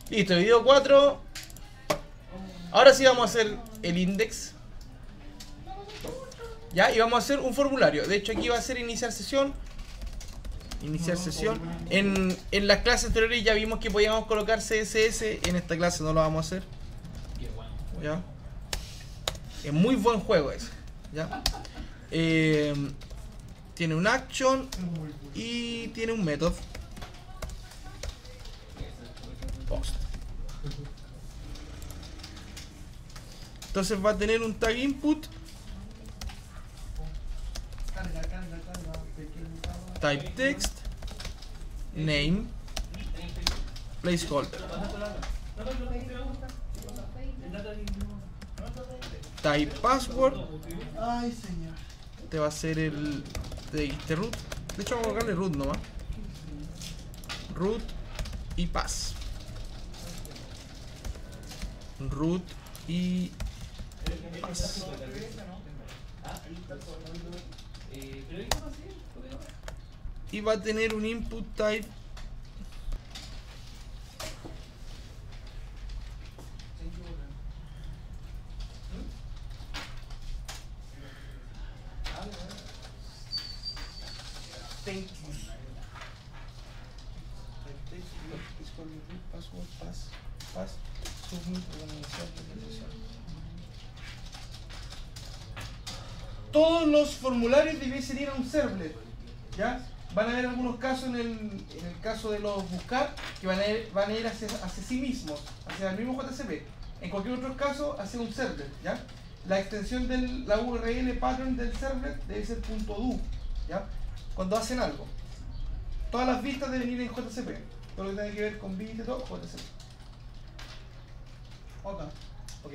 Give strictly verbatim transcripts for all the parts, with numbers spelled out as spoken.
Listo, video cuatro. Ahora sí vamos a hacer el index. Ya, y vamos a hacer un formulario. De hecho, aquí va a ser iniciar sesión. Iniciar sesión. En, en las clases anteriores ya vimos que podíamos colocar C S S. En esta clase no lo vamos a hacer. Ya. Es muy buen juego ese. Ya. Eh, tiene un action y tiene un method. Post. Entonces va a tener un tag input. Type text. Name. Placeholder. Type password. Ay, señor. Te va a ser el de este root. De hecho vamos a colocarle root nomás. Root y pass. Root y pass. Y va a tener un input type. Thank you. Password, pass, pass, submit, todos los formularios debiesen ir a un servlet. ¿Ya? Van a haber algunos casos en el, en el caso de los buscar que van a ir, van a ir hacia, hacia sí mismos, hacia el mismo J C P. En cualquier otro caso, hacia un servlet. ¿Ya? La extensión de la U R L pattern del servlet debe ser .do. ¿Ya? Cuando hacen algo. Todas las vistas deben ir en J C P. Todo lo que tenga que ver con bit y todo, J C P. Ok. Ok.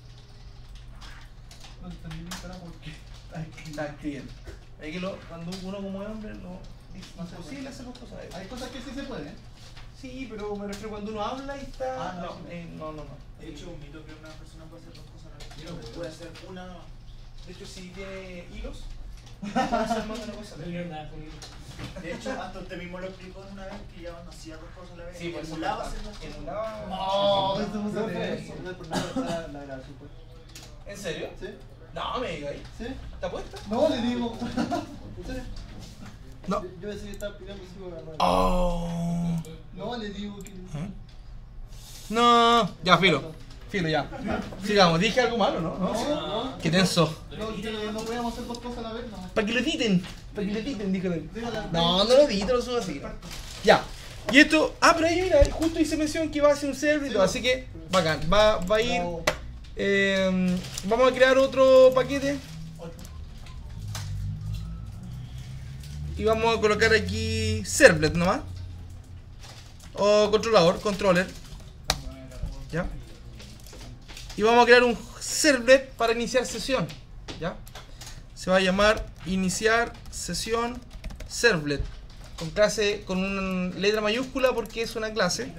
No entendí mi cara porque Está escribiendo. Es que lo, cuando uno como hombre no, es imposible hacer las cosas. hay cosas que sí se pueden. Sí, pero me refiero cuando uno habla y está. Ah, no, no, sí. eh, no, no, no. De hecho, un mito que una persona puede hacer dos cosas a la vez. Yo no Puede puedo. hacer una nomás. De hecho, si tiene hilos, puede hacer más de una cosa. De hecho, hasta usted mismo lo explicó en una vez que ya no hacía dos cosas a la vez. Sí, por eso emulaba está- hacer dos cosas. emulaba- No, eso no se Profe, puede. no es por nada, está la grabación, pues. ¿En serio? ¿Sí? No, me diga ahí. ¿Sí? ¿Está puesta? No, le digo. ¿En serio? No. Yo, yo pensé que estaba explicando si iba a grabar. Oh. No, le digo que. ¿Eh? No. Ya, filo. Filo, ya. Sigamos. Dije algo malo, ¿no? No, no. Qué tenso. No, que no podíamos hacer dos cosas a la vez, no. Para que lo editen. Para que lo editen, dijo él. Dígale. No, no lo edito, lo subo así. Ya. Y esto. Ah, pero ahí mira, justo hice mención que va a ser un server y todo. Así que, bacán. Va, va a ir. No. Eh, vamos a crear otro paquete. Y vamos a colocar aquí servlet nomás. O controlador, controller. ¿Ya? Y vamos a crear un servlet para iniciar sesión. ¿Ya? Se va a llamar iniciar sesión servlet. Con clase, con una letra mayúscula porque es una clase.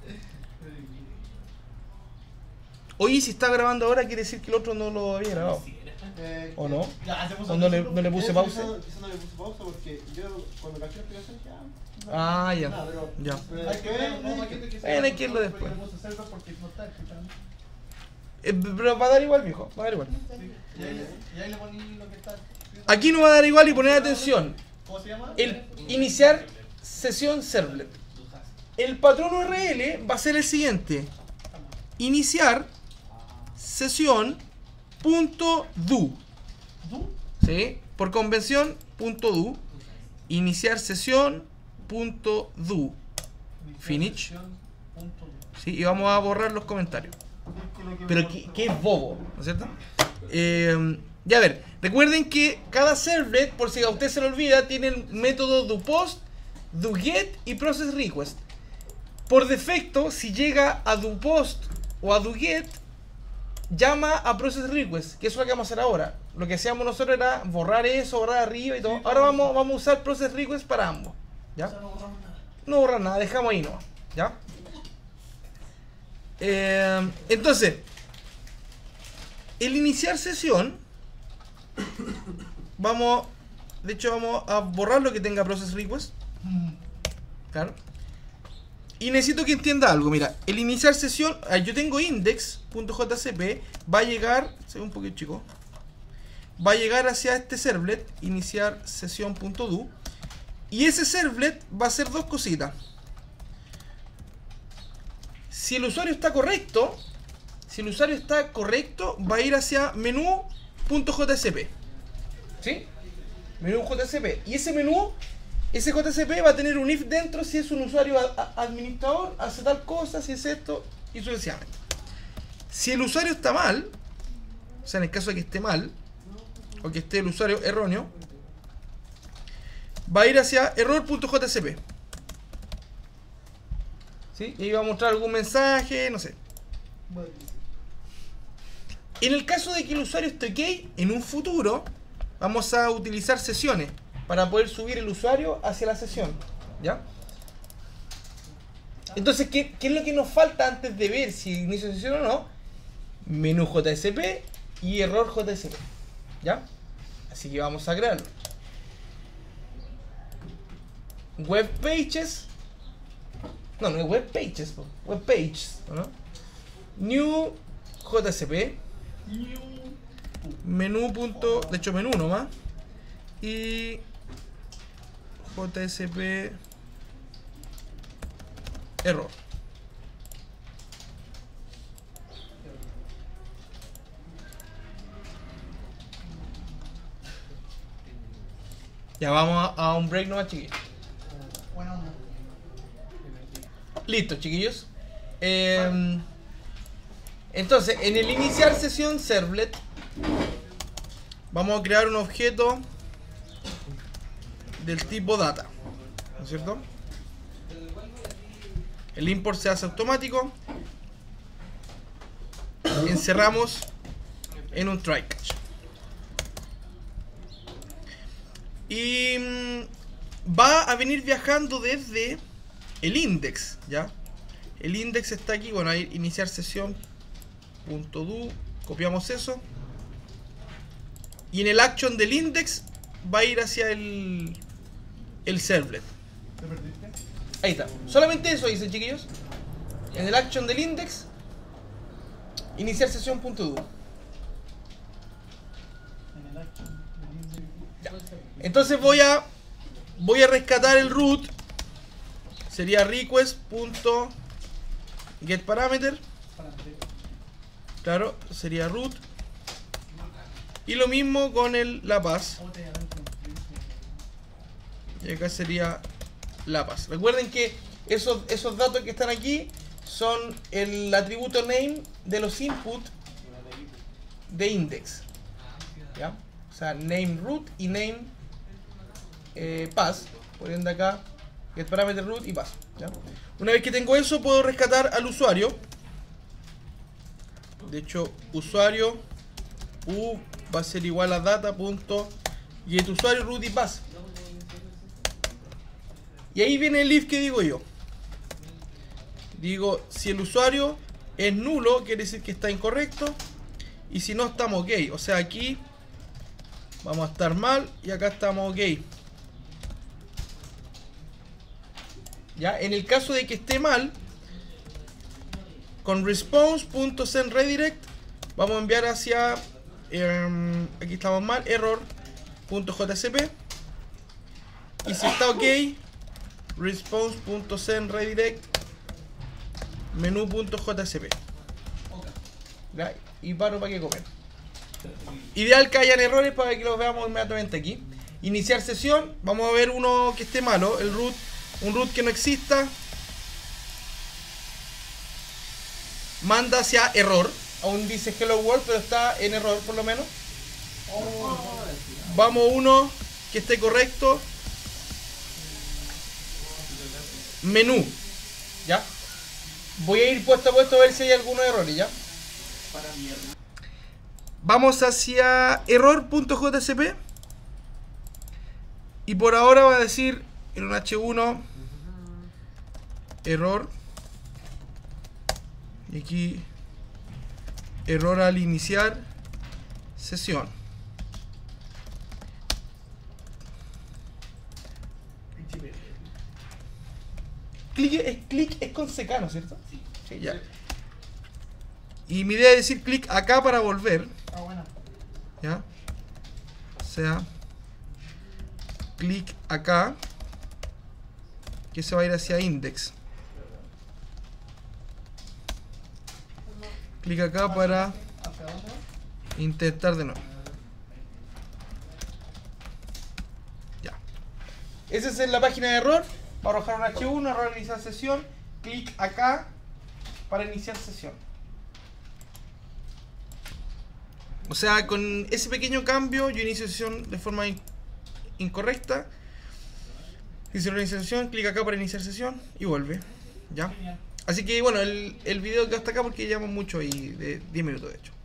Oye, si está grabando ahora quiere decir que el otro no lo había grabado. Eh, ¿O no? Ya, hacemos ¿O no le, no le puse quizá- pausa? Quizá no le puse pausa porque yo cuando caché la explicación ya. no- Ah, ya. nada, pero- Ya. pero Hay que después ver, le no, dije- hay gente que se. Bueno, hay que irlo después. Le puse server porque no está escuchando. Eh, pero va a dar igual, viejo. Va a dar igual. Sí. Y ahí, le- y ahí le poní lo que está. Aquí no va a dar igual y poner atención. ¿Cómo se llama? El iniciar sesión servlet. El patrón U R L va a ser el siguiente. Iniciar sesión punto do. ¿Du? ¿Sí? Por convención punto do. Iniciar sesión punto do. Finish. Punto. ¿Sí? Y vamos a borrar los comentarios. Pero que, que es bobo, ¿no es cierto? Eh, ya a ver, recuerden que cada servlet, por si a usted se le olvida, tiene el método doPost, doGet y processRequest. Por defecto, si llega a doPost o a doGet, llama a processRequest, que eso es lo que vamos a hacer ahora. Lo que hacíamos nosotros era borrar eso, borrar arriba y todo. Sí, Ahora todo vamos, eso. vamos a usar processRequest para ambos. ¿Ya? O sea, no borramos nada. No borrar nada, dejamos ahí nomás. ¿Ya? Eh, entonces, el iniciar sesión, vamos, de hecho vamos a borrar lo que tenga process request. Claro. Y necesito que entienda algo. Mira, el iniciar sesión, ah, yo tengo index.jcp, va a llegar, se ve un poquito chico, va a llegar hacia este servlet, iniciar sesión.do, y ese servlet va a hacer dos cositas. Si el usuario está correcto, si el usuario está correcto, va a ir hacia menú.jcp. ¿Sí? Menú J C P. Y ese menú, ese J C P va a tener un if dentro si es un usuario a, a, administrador, hace tal cosa, si es esto, y sucesivamente. Si el usuario está mal, o sea, en el caso de que esté mal, o que esté el usuario erróneo, va a ir hacia error.jcp. ¿Sí? Y ahí va a mostrar algún mensaje, no sé. En el caso de que el usuario esté ok, en un futuro vamos a utilizar sesiones para poder subir el usuario hacia la sesión. ¿Ya? Entonces, ¿qué, qué es lo que nos falta antes de ver si inicio sesión o no? Menú J S P y error J S P. ¿Ya? Así que vamos a crearlo. Web pages. No, no es web pages, web pages, ¿no? New J S P. Menú punto, de hecho menú nomás. Y J S P error. Ya vamos a, a un break nomás, chiquillos. Bueno, no. Listo, chiquillos. Eh, entonces, en el iniciar sesión servlet, vamos a crear un objeto del tipo data, ¿no es cierto? El import se hace automático. Encerramos en un try catch. Y mmm, va a venir viajando desde el index, ¿ya? El index está aquí, bueno, ahí iniciar sesión punto do, copiamos eso. Y en el action del index va a ir hacia el, el servlet. ¿Te perdiste? Ahí está. Solamente eso dice, chiquillos. En el action del index, iniciar sesión punto do. En el action. Ya. Entonces voy a voy a rescatar el root. Sería request.getParameter. Claro, sería root. Y lo mismo con el la path. Y acá sería la path. Recuerden que esos, esos datos que están aquí son el atributo name de los input de index. ¿Ya? O sea, name root y name eh, path. Poniendo acá getParameter root y path. ¿Ya? Una vez que tengo eso, puedo rescatar al usuario. De hecho, usuario u va a ser igual a data.getUsuario root y path. Y ahí viene el if que digo yo. Digo, si el usuario es nulo, quiere decir que está incorrecto. Y si no, estamos ok. O sea, aquí vamos a estar mal y acá estamos ok. Ya, en el caso de que esté mal, con response.sendRedirect vamos a enviar hacia eh, aquí estamos mal, error.jcp. Y si está ok, response.sendRedirect menú.jcp. ¿Ya? Y paro para que comen. Ideal que hayan errores para que los veamos inmediatamente aquí. Iniciar sesión, vamos a ver uno que esté malo, el root, un root que no exista. Manda hacia error. Aún dice hello world, pero está en error por lo menos. Vamos uno que esté correcto. Menú. ¿Ya? Voy a ir puesto a puesto a ver si hay algunos errores, ¿ya? Vamos hacia error.jcp. Y por ahora va a decir en un hache uno error. Y aquí error al iniciar sesión. clic es clic es con C K, ¿no es cierto? Sí. Sí, ya. Y mi idea es decir clic acá para volver, Ah, bueno. ¿ya? O sea, clic acá, que se va a ir hacia index. Clic acá para ¿Hacia dónde va? intentar de nuevo. Ya. Esa es la página de error. Para arrojar un hache uno, error iniciar sesión. Clic acá para iniciar sesión. O sea, con ese pequeño cambio yo inicio sesión de forma in incorrecta. Dice la iniciación, clic acá para iniciar sesión y vuelve. ¿Ya? Genial. Así que bueno, el, el video queda hasta acá porque llevamos mucho y de diez minutos de hecho.